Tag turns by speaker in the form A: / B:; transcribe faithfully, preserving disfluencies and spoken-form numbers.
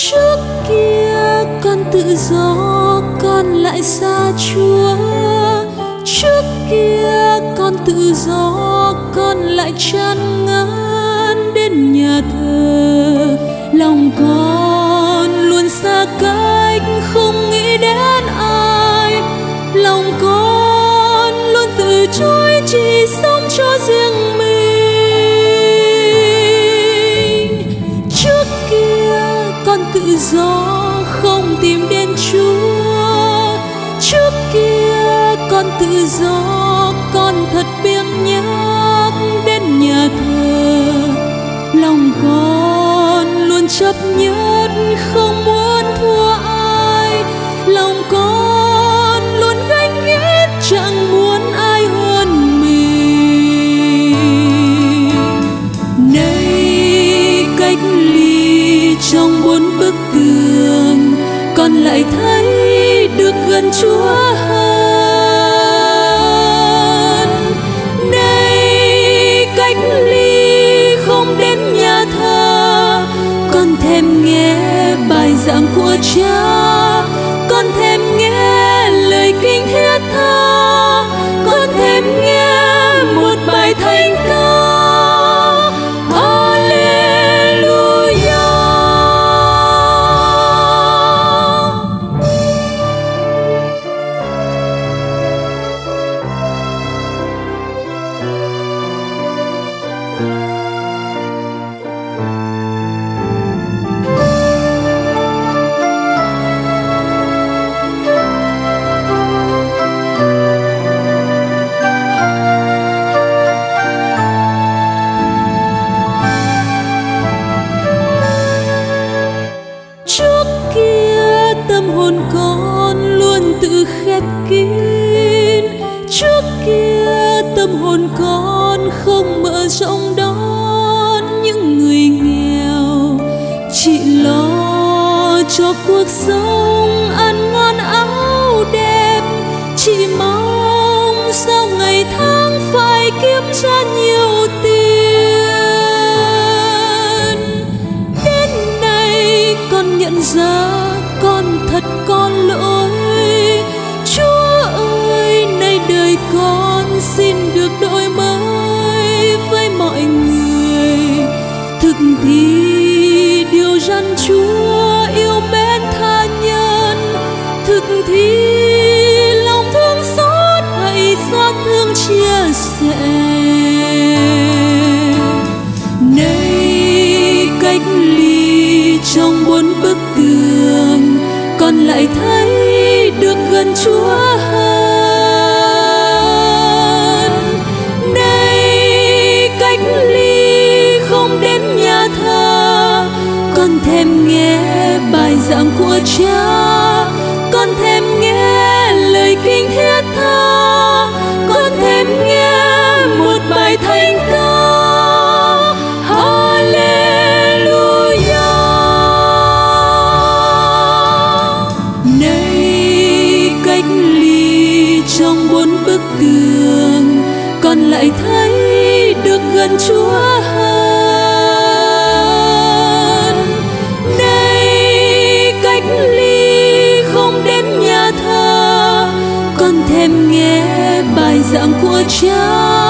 A: Trước kia con tự do, con lại xa Chúa. Trước kia con tự do, con lại chán ngán đến nhà thờ. Lòng con luôn xa cách, không nghĩ đến ai. Lòng con luôn từ chối, chỉ sống cho riêng mình. Trước kia con tự do, không tìm đến Chúa. Trước kia con tự do, con thật biếng nhác đến nhà thờ. Lòng con luôn chấp nhất, không muốn thua ai. Lòng con luôn ganh ghét, chẳng muốn ai hơn mình. Nay cách ly trong bốn bức tường, con lại thấy được gần Chúa hơn. Nay cách ly không đến nhà thờ, con thèm nghe bài giảng của Cha. Con thèm nghe lời kinh thiết tha. Con thèm nghe một bài thánh ca. Tâm hồn con luôn tự khép kín. Trước kia tâm hồn con không mở rộng đón những người nghèo. Chỉ lo cho cuộc sống ăn ngon áo đẹp. Chỉ mong sau ngày tháng phải kiếm ra nhiều tiền. Đến nay con nhận ra con thật có lỗi. Chúa ơi, nay đời con xin được đổi mới với mọi người. Thực thi điều răn Chúa yêu mến tha nhân. Thực thi lòng thương xót, hãy xót thương chia sẻ. Nay cách ly trong bốn bức tường, con lại thấy được gần Chúa hơn. Nay cách ly không đến nhà thờ, con thèm nghe bài giảng của Cha. Con thèm nghe lời kinh thiết tha. Con thèm nghe một bài thánh ca. Trong bốn bức tường, con lại thấy được gần Chúa hơn. Nay cách ly không đến nhà thờ, con thèm nghe bài giảng của Cha.